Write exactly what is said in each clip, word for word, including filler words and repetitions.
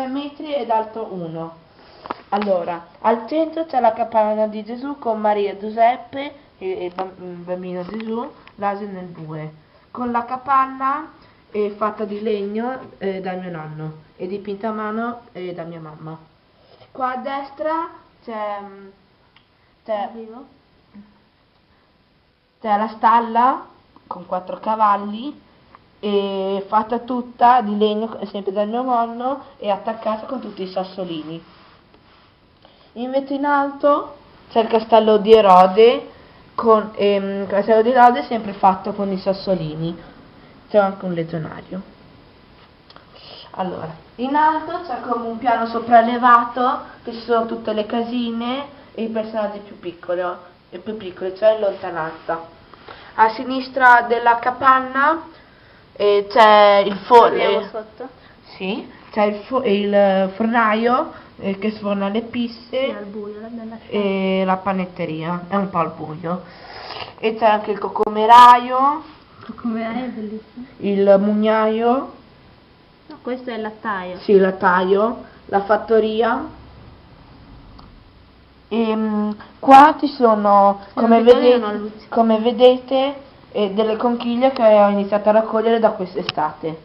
metri ed alto uno. Allora, al centro c'è la capanna di Gesù con Maria e Giuseppe e il bambino Gesù, l'asino nel bue, con la capanna eh, fatta di legno eh, dal mio nonno e dipinta a mano eh, da mia mamma. Qua a destra c'è c'è la stalla con quattro cavalli e fatta tutta di legno sempre dal mio nonno e attaccata con tutti i sassolini. Invece in alto c'è il castello di Erode, con ehm, il castello di Erode sempre fatto con i sassolini, c'è anche un legionario. Allora, in alto c'è come un piano sopraelevato, che ci sono tutte le casine e i personaggi più piccoli, e più piccoli, cioè in lontananza. A sinistra della capanna eh, c'è il forno. Sì, c'è il, fo il fornaio eh, che sforna le pisse al buio, la e la panetteria, è un po' al buio. E c'è anche il cocomeraio, il cocomeraio è bellissimo. Il mugnaio. No, questo è il lattaio. Sì, il lattaio, la fattoria. E um, qua ci sono, come vedete, come vedete eh, delle conchiglie che ho iniziato a raccogliere da quest'estate.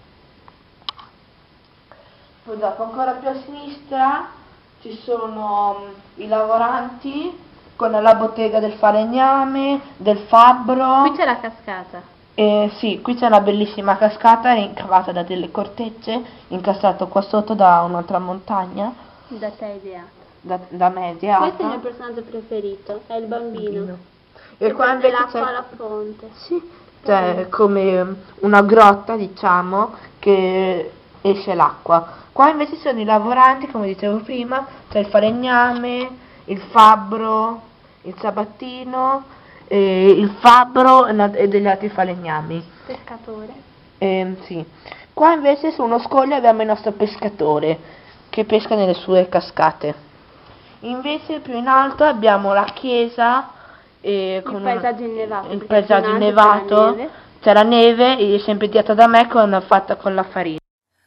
Poi dopo, ancora più a sinistra, ci sono um, i lavoranti con la bottega del falegname, del fabbro. Qui c'è la cascata. Eh, sì, qui c'è una bellissima cascata rincavata da delle cortecce, incastrato qua sotto da un'altra montagna. Da te ideata. Da, da me ideata. Questo è il mio personaggio preferito, è il bambino. bambino. E qua invece l'acqua alla fronte. Sì, c'è come una grotta, diciamo, che esce l'acqua. Qua invece sono i lavoranti, come dicevo prima, c'è il falegname, il fabbro, il sabattino, eh, il fabbro e degli altri falegnami. Pescatore. Eh, sì. Qua invece su uno scoglio abbiamo il nostro pescatore che pesca nelle sue cascate. Invece più in alto abbiamo la chiesa eh, con il paesaggio innevato. Il paesaggio innevato, c'è la neve, è sempre dietro da me, con, fatta con la farina.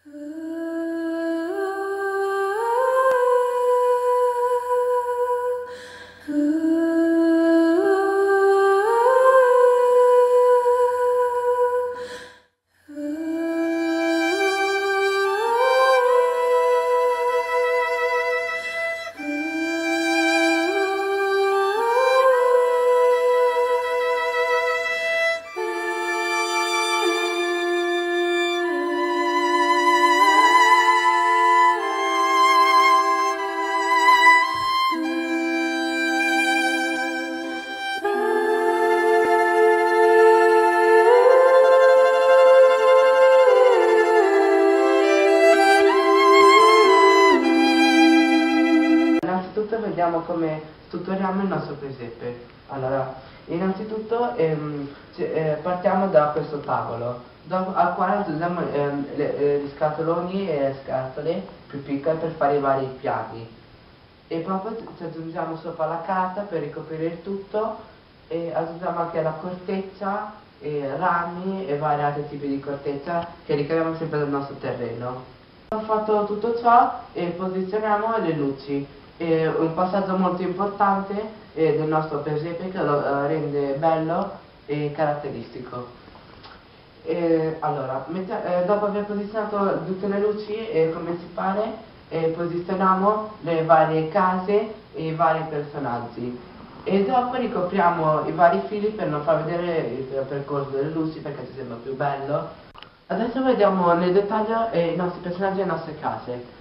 Vediamo come strutturiamo il nostro presepe. Allora, innanzitutto ehm, eh, partiamo da questo tavolo, dopo, al quale aggiungiamo ehm, le, eh, gli scatoloni e le scatole più piccole per fare i vari piani. E poi ci aggiungiamo sopra la carta per ricoprire il tutto e aggiungiamo anche la corteccia, e rami e vari altri tipi di corteccia che ricaviamo sempre dal nostro terreno. Abbiamo fatto tutto ciò e posizioniamo le luci. È un passaggio molto importante eh, del nostro presepe che lo eh, rende bello e caratteristico. E, allora, eh, dopo aver posizionato tutte le luci, eh, come si pare, eh, posizioniamo le varie case e i vari personaggi. E dopo ricopriamo i vari fili per non far vedere il percorso delle luci perché ci sembra più bello. Adesso vediamo nel dettaglio eh, i nostri personaggi e le nostre case.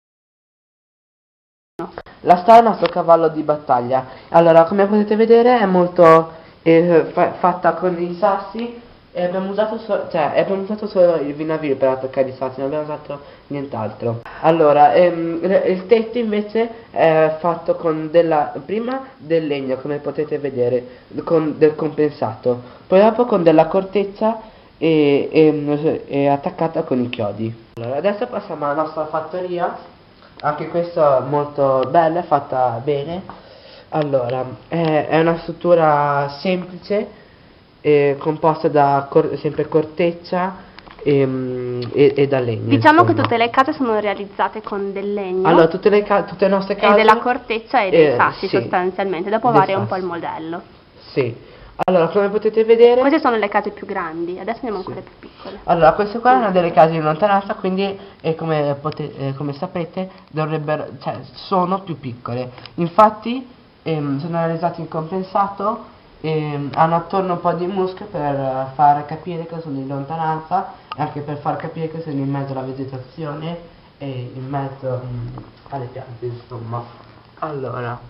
La stalla è il nostro cavallo di battaglia. Allora, come potete vedere è molto eh, fa fatta con i sassi e abbiamo usato, so cioè, abbiamo usato solo il vinavil per attaccare i sassi, non abbiamo usato nient'altro. Allora, ehm, il tetto invece è fatto con della, prima del legno, come potete vedere, con del compensato, poi dopo con della corteccia e, e, e attaccata con i chiodi. Allora, adesso passiamo alla nostra fattoria. Anche questa è molto bella, è fatta bene. Allora, è, è una struttura semplice, eh, composta da cor sempre corteccia, e, mm, e, e da legno. Diciamo insomma. che tutte le case sono realizzate con del legno. Allora, tutte le, ca- tutte le nostre case... E della corteccia e dei eh, sassi sì, sostanzialmente, dopo dei varia un po' sassi. il modello. Sì. Allora, come potete vedere... Queste sono le case più grandi, adesso andiamo a quelle più piccole. Allora, queste qua è una delle case in lontananza, quindi eh, come, pote- eh, come sapete dovrebbero, cioè, sono più piccole. Infatti ehm, sono realizzate in compensato, ehm, hanno attorno un po' di muschio per eh, far capire che sono in lontananza e anche per far capire che sono in mezzo alla vegetazione e in mezzo mm, alle piante, insomma. Allora,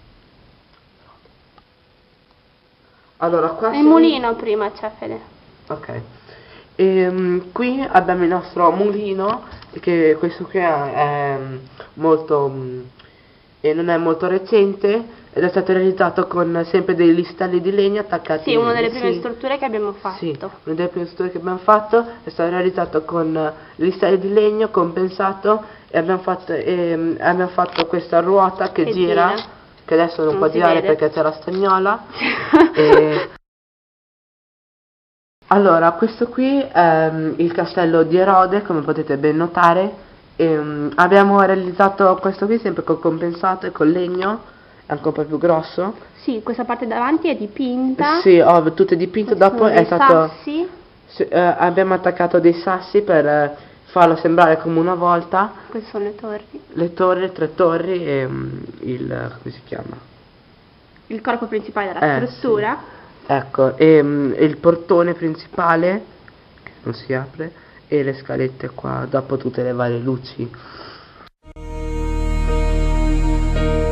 allora qua Il si- mulino prima c'è, Fede. Ok. Ehm, qui abbiamo il nostro mulino, che questo qui è, è molto mm, e non è molto recente ed è stato realizzato con sempre dei listelli di legno attaccati. Sì, una delle prime sì, strutture che abbiamo fatto. sì, una delle prime strutture che abbiamo fatto è stato realizzato con listelli di legno compensato e abbiamo fatto, ehm, abbiamo fatto questa ruota che, Che gira, gira. che adesso non, Non può si girare vede. perché c'è la stagnola. e, Allora, questo qui è mm, il castello di Erode, come potete ben notare. Ehm, abbiamo realizzato questo qui sempre col compensato e col legno, è anche un po' più grosso. Sì, questa parte davanti è dipinta. Sì, ho tutto dipinto, Questi dopo sono è dei stato... sassi. sì, eh, abbiamo attaccato dei sassi per eh, farlo sembrare come una volta. Queste sono le torri. Le torri, le tre torri e mm, il... come si chiama? Il corpo principale della Eh, struttura. Ecco, e mm, il portone principale che non si apre e le scalette qua, dopo tutte le varie luci.